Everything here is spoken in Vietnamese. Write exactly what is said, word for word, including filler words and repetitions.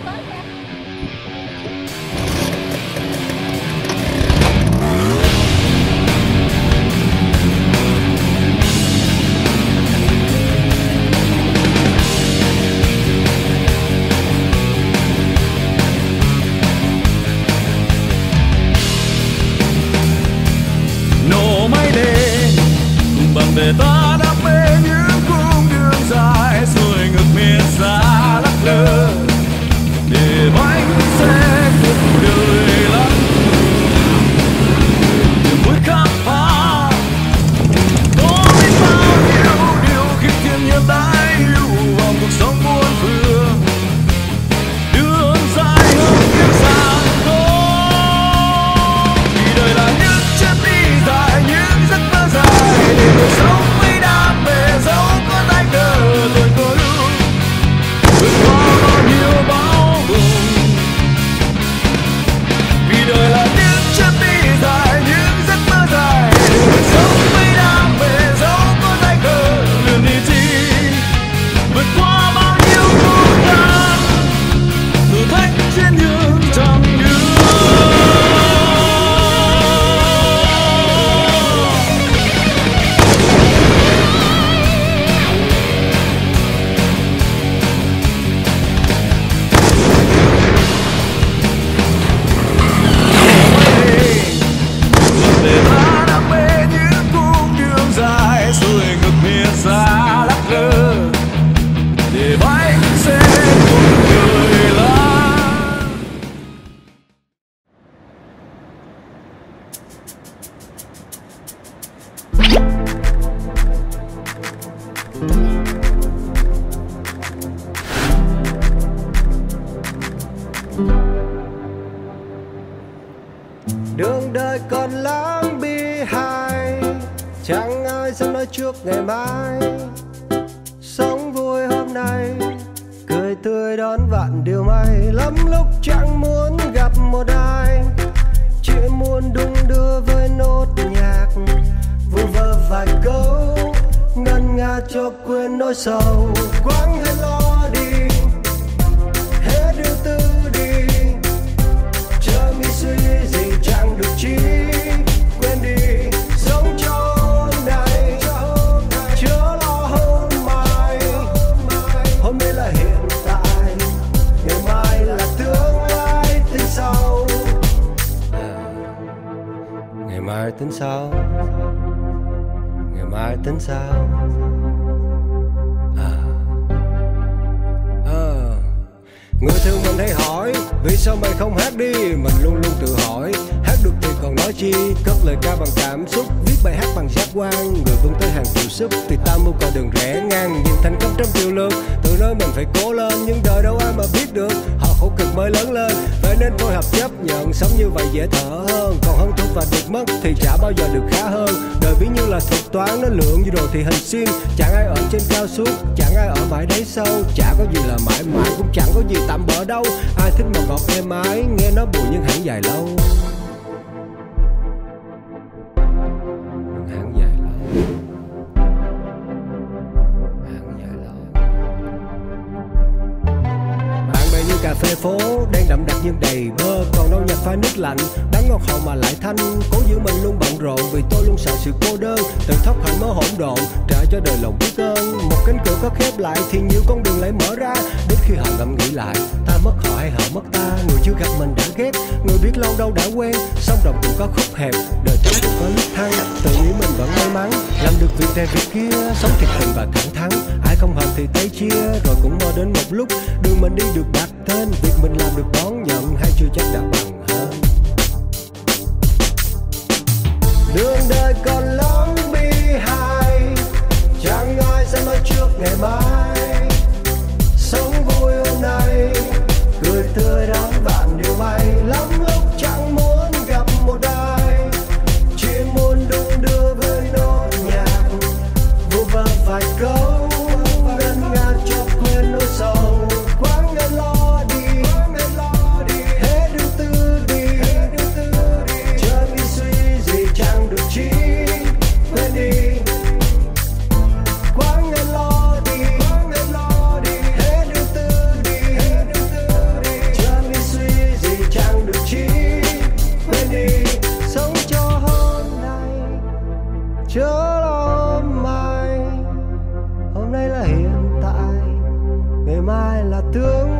để ta đam mê những cung đường dài rồi ngược miền xa lắc lơ để bánh xe cuộc đời lắm niềm vui khám phá có biết bao nhiêu điều khi thiên nhiên tái lưu vào cuộc sống muôn phương đường dài hơn kiếp xa đó vì đời là những chuyến đi dài những giấc mơ dài để cuộc sống với đam mê dẫu có tay cờ rồi có lúc vượt qua bao nhiêu bão bùng vì đời là những chuyến đi dài những giấc mơ dài để cuộc sống với đam mê dẫu có tay cờ liền đi chi vượt qua bao nhiêu khó khăn thử thách trên những chặng đường. Để ta đam mê những cung đường dài rồi ngược miền xa lắc lơ để bánh xe cuộc đời lan. Đường đời còn lắm bi hài, chẳng ai dám nói trước ngày mai. Sống vui hôm nay, cười tươi đón vạn điều may. Lắm lúc chẳng muốn gặp một ai, chỉ muốn đung đưa với nốt nhạc vu vơ vài câu ngân nga cho quên nỗi sầu. Quãng hay lo đi, hết điều tư đi, chớ nghĩ suy gì chẳng được chi. Quên đi, sống cho hôm nay, chớ lo hôm mai. Hôm nay là hiện tại, ngày mai là tương lai tính sau. À, ngày mai tính sau, ngày mai tính sau. À, à. Người thương mình hay hỏi vì sao mày không hát đi. Mình luôn luôn tự hỏi hát được thì còn nói chi. Cất lời ca bằng cảm xúc, viết bài hát bằng giác quan. Người vươn tới hàng triệu sức thì ta mưu con đường rẽ ngang. Nhìn thành công trăm triệu lượt, tự nói mình phải cố lên. Nhưng đời đâu ai mà biết được, họ khổ cực mới lớn lên. Vậy nên phối hợp chấp nhận, sống như vậy dễ thở hơn. Còn hơn thua và được mất thì chả bao giờ được khá hơn. Đời ví như là thuật toán, nó lượng như đồ thì hình xiên. Chẳng ai ở trên cao suốt, chẳng ai ở mãi đáy sâu. Chả có gì là mãi mãi, cũng chẳng có gì tạm bỡ đâu. Ai thích mà ngọt êm ái, nghe nó buồn nhưng hẳn dài lâu. Hẳn dài lâu, hẳn dài lâu. Bạn bè như cà phê phố, đang đậm đặc nhưng đầy bơ. Còn đâu nhạc pha nước lạnh, đắng ngọt hậu mà lại thanh. Cố giữ mình luôn bận rộn, vì tôi luôn sợ sự cô đơn. Tự thóc hạnh mơ hỗn độn, trả cho đời lòng biết ơn. Một cánh cửa có khép lại thì nhiều con đường lại mở ra. Đến khi họ ngẫm nghĩ lại, ta mất họ hay họ mất ta. Người chưa gặp mình đã ghét, người biết lâu đâu đã quen. Sông đồng cũng có khúc hẹp, đời trăng cũng có lúc thăng. Tự nghĩ mình vẫn may mắn, làm được việc này việc kia, sống thiệt tình và thẳng thắn. Ai không hợp thì tay chia, rồi cũng mơ đến một lúc đường mình đi được đặt tên. Việc mình làm được đón nhận hay chưa chắc đã bằng hơn. Đường đời còn lắm bi hài, chẳng ai sẽ nói trước ngày mai. Sống vui hôm nay, cười tươi đón vạn điều may. Lắm lúc chẳng muốn gặp một ai, chỉ muốn đung đưa với nốt nhạc vu vơ vài câu ngân nga cho quên nỗi sầu. Quãng ngày lo đi, hết điều tư đi, chớ nghĩ suy gì chẳng được chi. Quên đi, quãng ngày lo đi, mai là tương